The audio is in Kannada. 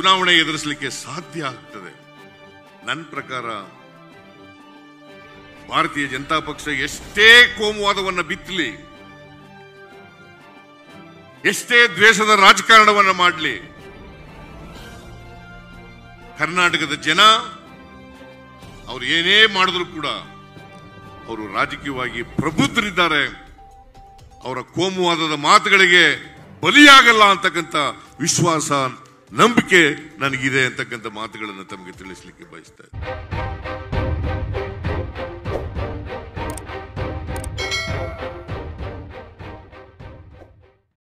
ಚುನಾವಣೆ ಎದುರಿಸಲಿಕ್ಕೆ ಸಾಧ್ಯ ಆಗ್ತದೆ. ನನ್ನ ಪ್ರಕಾರ ಭಾರತೀಯ ಜನತಾ ಪಕ್ಷ ಎಷ್ಟೇ ಕೋಮುವಾದವನ್ನು ಬಿತ್ತಲಿ, ಎಷ್ಟೇ ದ್ವೇಷದ ರಾಜಕಾರಣವನ್ನು ಮಾಡಲಿ, ಕರ್ನಾಟಕದ ಜನ ಅವರು ಏನೇ ಮಾಡಿದ್ರು ಕೂಡ ಅವರು ರಾಜಕೀಯವಾಗಿ ಪ್ರಬುದ್ಧರಿದ್ದಾರೆ. ಅವರ ಕೋಮುವಾದದ ಮಾತುಗಳಿಗೆ ಬಲಿಯಾಗಲ್ಲ ಅಂತಕ್ಕಂಥ ವಿಶ್ವಾಸ, ನಂಬಿಕೆ ನನಗಿದೆ ಅಂತಕ್ಕಂಥ ಮಾತುಗಳನ್ನು ತಮಗೆ ತಿಳಿಸಲಿಕ್ಕೆ ಬಯಸ್ತಾ ಇದ್ದೀನಿ.